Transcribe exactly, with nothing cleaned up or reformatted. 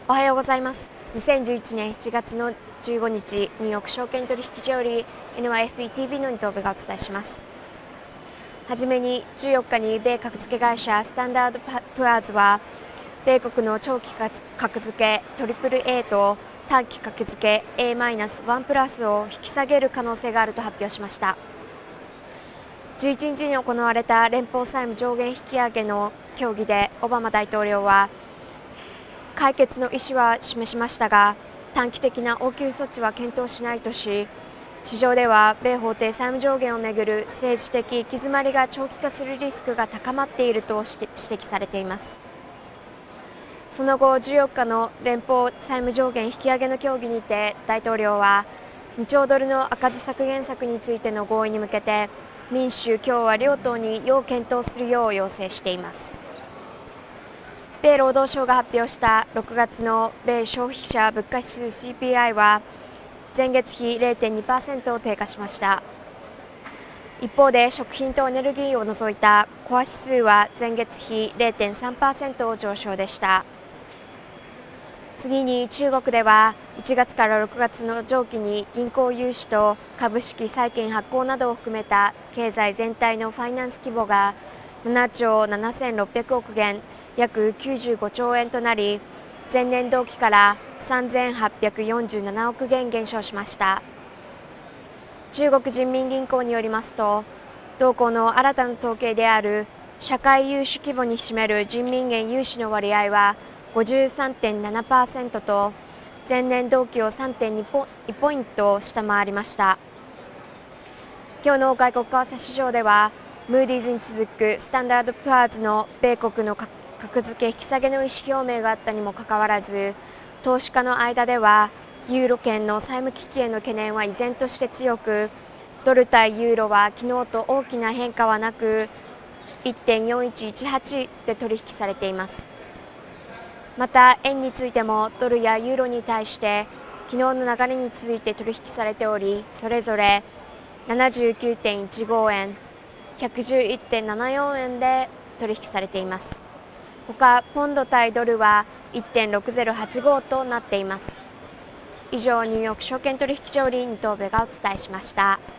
おはようございます。にせんじゅういちねんしちがつのじゅうごにち、ニューヨーク証券取引所より エヌワイエフビーティービー の二等部がお伝えします。はじめにじゅうよっかに米格付け会社スタンダードプアーズは、米国の長期格付け トリプルエー と短期格付け エーマイナスワン プラスを引き下げる可能性があると発表しました。じゅういちにちに行われた連邦債務上限引き上げの協議でオバマ大統領は、解決の意思は示しましたが、短期的な応急措置は検討しないとし、市場では米法定債務上限をめぐる政治的行き詰まりが長期化するリスクが高まっていると指摘されています。その後、じゅうよっかの連邦債務上限引き上げの協議にて、大統領はにちょうドルの赤字削減策についての合意に向けて、民主・共和両党に要検討するよう要請しています。米労働省が発表したろくがつの米消費者物価指数 シーピーアイ は前月比 れいてんにパーセント 低下しました。一方で食品とエネルギーを除いたコア指数は前月比 れいてんさんパーセント 上昇でした。次に中国ではいちがつからろくがつの上期に銀行融資と株式債券発行などを含めた経済全体のファイナンス規模がななちょうななせんろっぴゃくおくげん、約きゅうじゅうごちょうえんとなり、前年同期からさんぜんはっぴゃくよんじゅうななおくげん減少しました。中国人民銀行によりますと、同行の新たな統計である社会融資規模に占める人民元融資の割合は ごじゅうさんてんななパーセント と、前年同期を さんてんに ポポイント下回りました。今日の外国為替市場では、ムーディーズに続くスタンダードプアーズの米国の格付け引き下げの意思表明があったにもかかわらず、投資家の間ではユーロ圏の債務危機への懸念は依然として強く、ドル対ユーロは昨日と大きな変化はなく いってんよんいちいちはち で取引されています。また円についてもドルやユーロに対して昨日の流れについて取引されており、それぞれ ななじゅうきゅうてんいちごえん、ひゃくじゅういってんななよんえんで取引されています。他、ポンド対ドルは いってんろくぜろはちご となっています。以上、ニューヨーク証券取引所より二等部がお伝えしました。